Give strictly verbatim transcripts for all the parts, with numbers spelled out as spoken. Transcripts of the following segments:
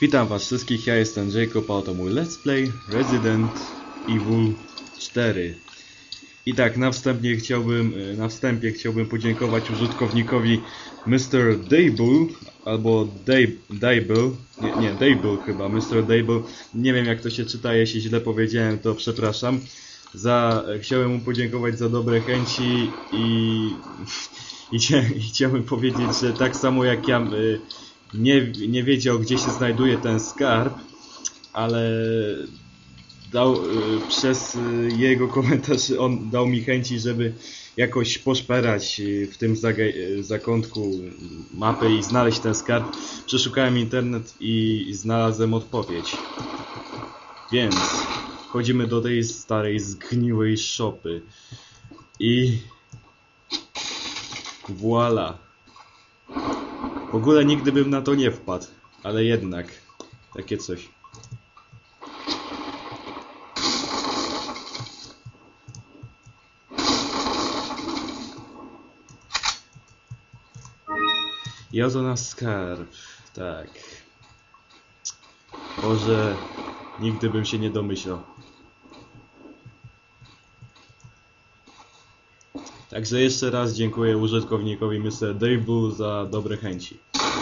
Witam was wszystkich, ja jestem Jacob, a oto mój Let's Play Resident Evil cztery. I tak, na wstępie chciałbym, na wstępie chciałbym podziękować użytkownikowi mister Dable, albo Dable, nie, nie, Dable chyba, mister Dable, nie wiem jak to się czyta, jeśli źle powiedziałem, to przepraszam. Za, chciałem mu podziękować za dobre chęci i, i, i chciałbym powiedzieć, że tak samo jak ja nie, nie wiedział, gdzie się znajduje ten skarb, ale dał, przez jego komentarz on dał mi chęci, żeby jakoś poszperać w tym zakątku mapy i znaleźć ten skarb. Przeszukałem internet i znalazłem odpowiedź. Więc wchodzimy do tej starej, zgniłej szopy i voila. W ogóle nigdy bym na to nie wpadł, ale jednak takie coś. I oto nasz skarb, tak. Boże, nigdy bym się nie domyślał. Także jeszcze raz dziękuję użytkownikowi mister Dable za dobre chęci.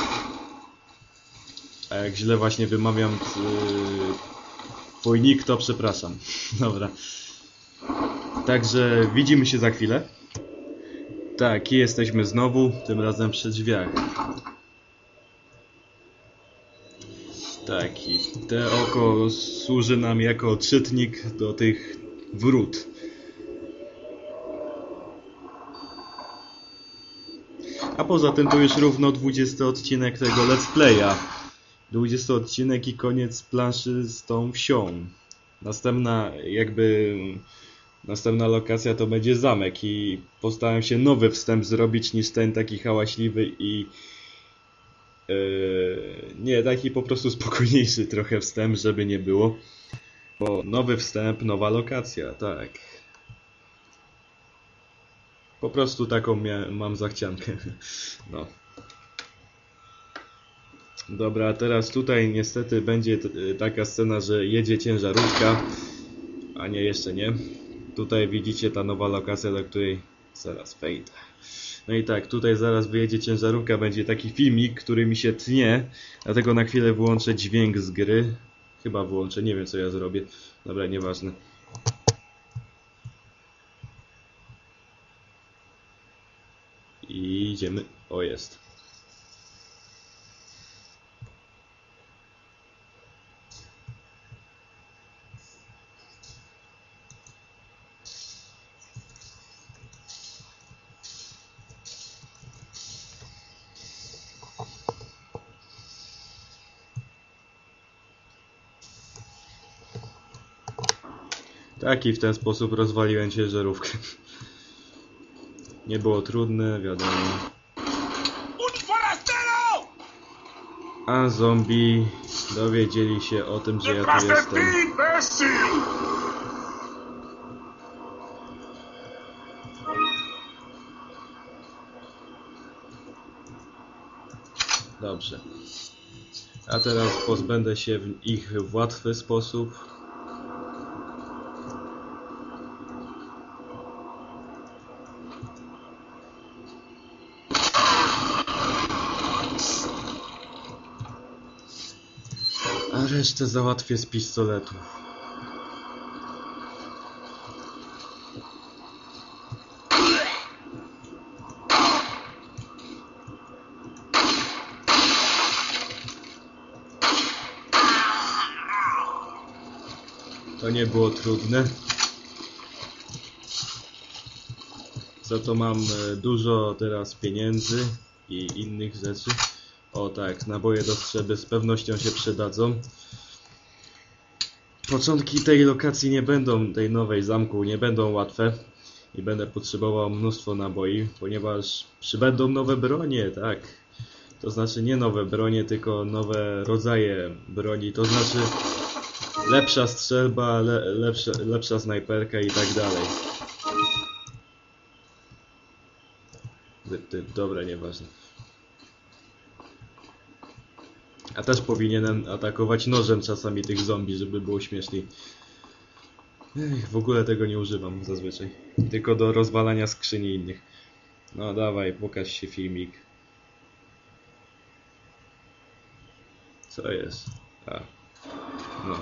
A jak źle właśnie wymawiam twój nick, to przepraszam. Dobra. Także widzimy się za chwilę. Tak, i jesteśmy znowu, tym razem przy drzwiach. Tak, i te oko służy nam jako czytnik do tych wrót. A poza tym to już równo dwudziesty odcinek tego Let's Playa. dwudziesty odcinek i koniec planszy z tą wsią. Następna jakby... Następna lokacja to będzie zamek i postaram się nowy wstęp zrobić niż ten taki hałaśliwy i... Yy, nie, taki po prostu spokojniejszy trochę wstęp, żeby nie było. Bo nowy wstęp, nowa lokacja, tak. Po prostu taką mam zachciankę. No. Dobra, a teraz tutaj niestety będzie taka scena, że jedzie ciężarówka. A nie, jeszcze nie. Tutaj widzicie ta nowa lokacja, do której zaraz wejdę. No i tak, tutaj zaraz wyjedzie ciężarówka, będzie taki filmik, który mi się tnie. Dlatego na chwilę wyłączę dźwięk z gry. Chyba wyłączę, nie wiem co ja zrobię. Dobra, nieważne. I idziemy. O, jest. Tak, i w ten sposób rozwaliłem ciężarówkę. Nie było trudne, wiadomo. A zombie dowiedzieli się o tym, że ja tu jestem. Dobrze. A teraz pozbędę się ich w łatwy sposób. A resztę załatwię z pistoletu. To nie było trudne. Za to mam dużo teraz pieniędzy i innych rzeczy. O tak, naboje do strzelby z pewnością się przydadzą. Początki tej lokacji nie będą, tej nowej zamku, nie będą łatwe. I będę potrzebował mnóstwo naboi, ponieważ przybędą nowe bronie, tak. To znaczy nie nowe bronie, tylko nowe rodzaje broni. To znaczy lepsza strzelba, le, lepsza, lepsza snajperka i tak dalej. Dobra, nieważne. A też powinienem atakować nożem czasami tych zombie, żeby było śmieszniej. Ech, w ogóle tego nie używam zazwyczaj. Tylko do rozwalania skrzyni innych. No dawaj, pokaż się filmik. Co jest? A. No.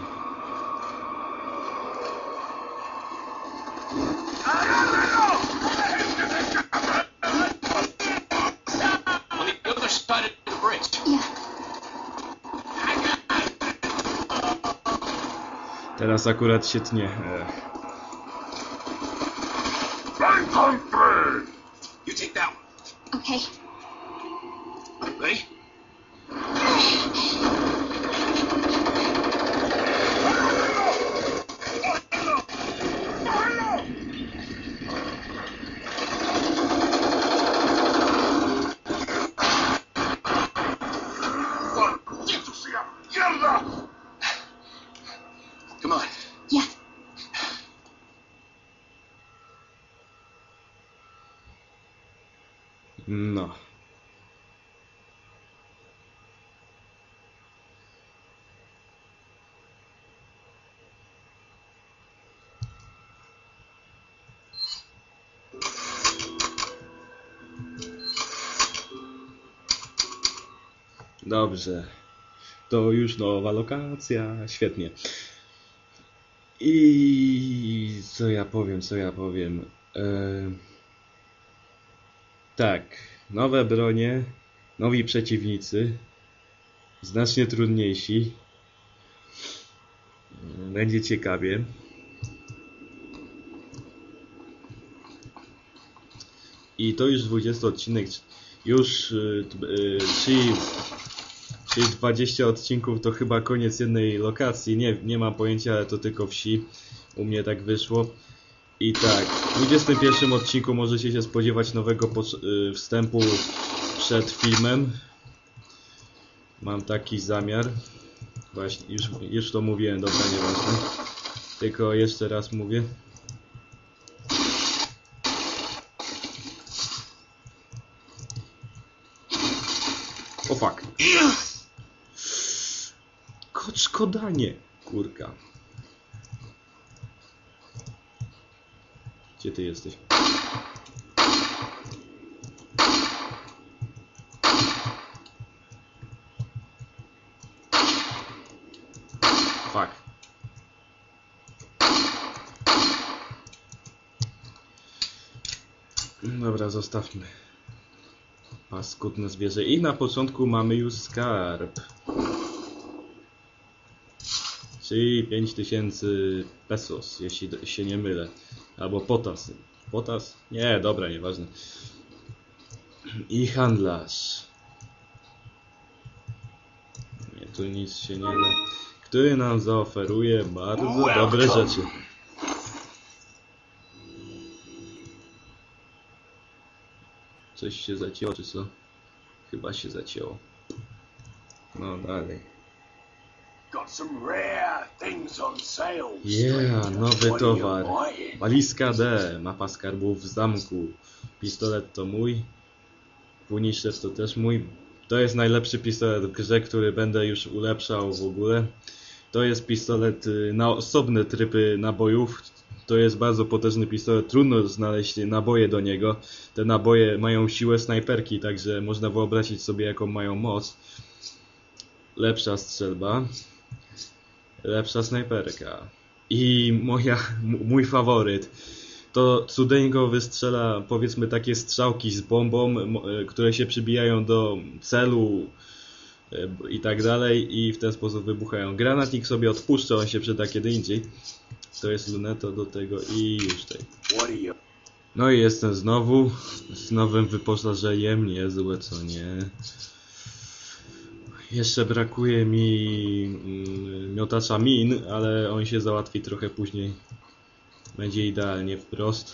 On the other side of the bridge. Yeah. Teraz akurat się tnie. Ech. You take that one. Okay. Ready? Come on. Yeah. No. Dobrze. To już nowa lokacja. Świetnie. I co ja powiem, co ja powiem. Eee... Tak. Nowe bronie. Nowi przeciwnicy. Znacznie trudniejsi. Będzie ciekawie. I to już dwudziesty odcinek. Już yy, yy, czyli, czyli dwadzieścia odcinków to chyba koniec jednej lokacji. Nie, nie mam pojęcia, ale to tylko wsi. U mnie tak wyszło. I tak, w dwudziestym pierwszym odcinku możecie się spodziewać nowego yy, wstępu przed filmem. Mam taki zamiar. Właśnie, już, już to mówiłem, dobra, nieważne. Tylko jeszcze raz mówię. O fuck. Koczkodanie, kurka. Gdzie ty jesteś? Fuck. Dobra, zostawmy. Paskudne zwierzę. I na początku mamy już skarb. Czyli pięć tysięcy pesos, jeśli się nie mylę. Albo potas. Potas? Nie, dobra, nieważne. I handlarz. Nie, tu nic się nie da. Który nam zaoferuje bardzo dobre rzeczy. Coś się zacięło, czy co? Chyba się zacięło. No dalej. Yeah, nowy towar. Walizka D, mapa skarbów w zamku. Pistolet to mój. Punisher to też mój. To jest najlepszy pistolet w grze, który będę już ulepszał w ogóle. To jest pistolet na osobne tryby nabojów. To jest bardzo potężny pistolet. Trudno znaleźć naboje do niego. Te naboje mają siłę snajperki, także można wyobrazić sobie, jaką mają moc. Lepsza strzelba. Lepsza snajperka. I moja, mój faworyt. To cudeńko wystrzela, powiedzmy, takie strzałki z bombą, które się przybijają do celu i tak dalej, i w ten sposób wybuchają. Granatnik sobie odpuszcza, on się przyda kiedy indziej. To jest luneto do tego i już tutaj. No i jestem znowu z nowym wyposażeniem, niezłe co nie. Jeszcze brakuje mi mm, miotacza min, ale on się załatwi trochę później. Będzie idealnie wprost.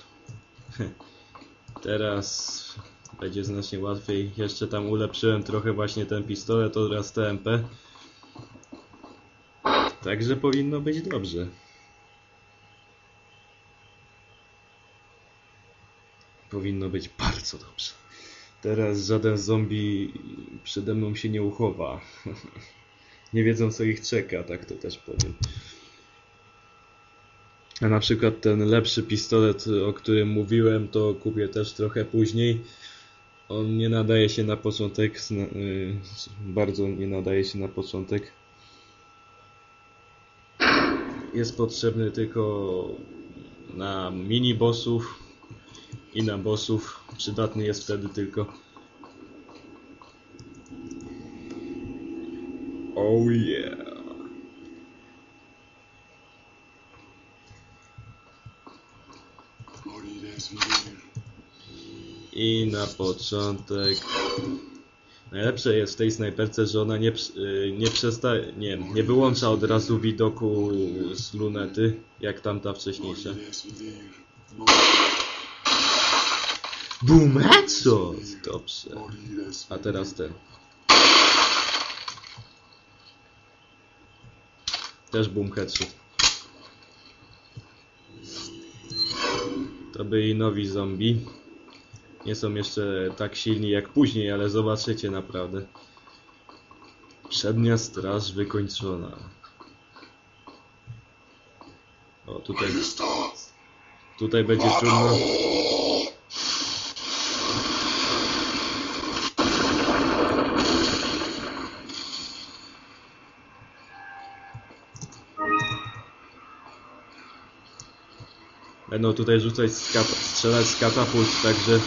Teraz będzie znacznie łatwiej. Jeszcze tam ulepszyłem trochę właśnie ten pistolet oraz T M P. Także powinno być dobrze. Powinno być bardzo dobrze. Teraz żaden zombie przede mną się nie uchowa. nie wiedzą co ich czeka, tak to też powiem. A na przykład ten lepszy pistolet, o którym mówiłem, to kupię też trochę później. On nie nadaje się na początek, bardzo nie nadaje się na początek. Jest potrzebny tylko na mini bossów i na bossów. Przydatny jest wtedy tylko. Oh yeah. I na początek najlepsze jest w tej snajperce, że ona nie, nie przestaje, nie, nie wyłącza od razu widoku z lunety, jak tamta wcześniejsza. Boom, headshot! Dobrze. A teraz ten. Też boom, headshot. To byli nowi zombie. Nie są jeszcze tak silni jak później, ale zobaczycie naprawdę. Przednia straż wykończona. O, tutaj... Tutaj będzie trudno. Będą tutaj rzucać z kat strzelać z katapult, także...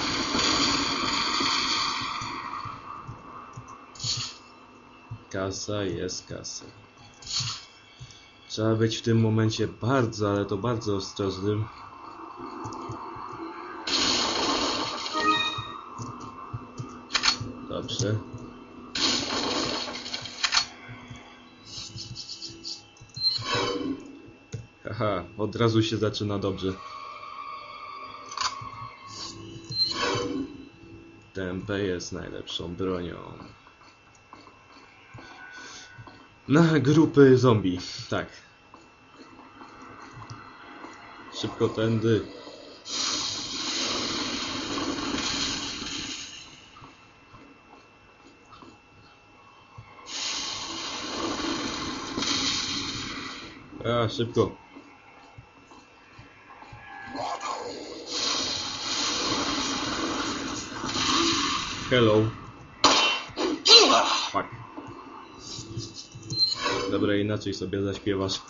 Kasa jest kasa. Trzeba być w tym momencie bardzo, ale to bardzo ostrożnym. Dobrze. Haha, od razu się zaczyna dobrze. T M P jest najlepszą bronią. Na grupy zombie, tak. Szybko tędy. A, szybko. Hello. Fuck. Dobra, inaczej sobie zaśpiewasz.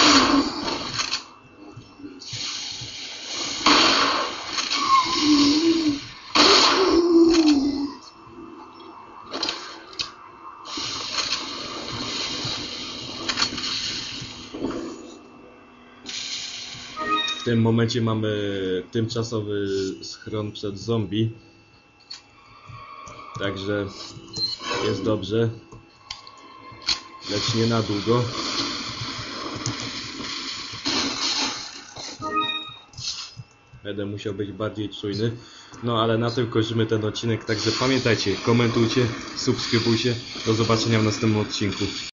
W tym momencie mamy tymczasowy schron przed zombie. Także jest dobrze. Lecz nie na długo. Będę musiał być bardziej czujny. No ale na tym kończymy ten odcinek. Także pamiętajcie, komentujcie, subskrybujcie. Do zobaczenia w następnym odcinku.